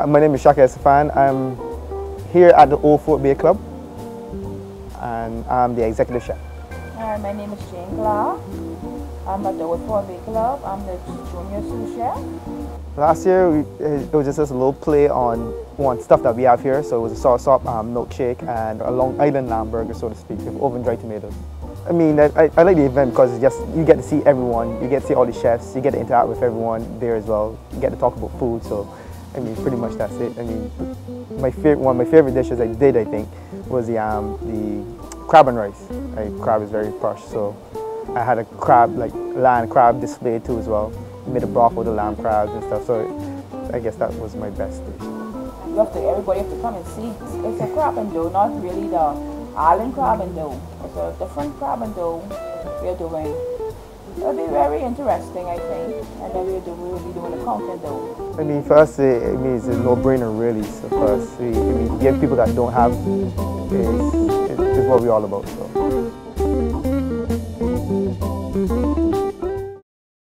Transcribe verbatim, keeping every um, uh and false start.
my name is Shaka Estefan. I'm here at the Old Fort Bay Club, and I'm the executive chef. Hi, my name is Jane Clark. I'm at the Old Fort Bay Club. I'm the junior sous chef. Last year, we, it was just a little play on one stuff that we have here. So it was a sauerkraut um, milkshake and a Long Island lamb burger, so to speak, with oven-dried tomatoes. I mean, I, I like the event because it's just you get to see everyone, you get to see all the chefs, you get to interact with everyone there as well. You get to talk about food. So, I mean, pretty much that's it. I mean, my favorite one of my favorite dishes I did, I think, was the um, the crab and rice. Like, crab is very plush, so I had a crab, like land crab display too as well. Made a broth with the lamb crabs and stuff. So I guess that was my best dish. You have to, everybody have to come and see. It's a crab and dough, not really the island crab and dough. It's a different crab and dough we're doing. It'll be very interesting, I think. And then we'll, do, we'll be doing the conch and dough. I mean, for us, it, it means it's a no-brainer really. So for us, we, I mean, give people that don't have is, is what we're all about. So.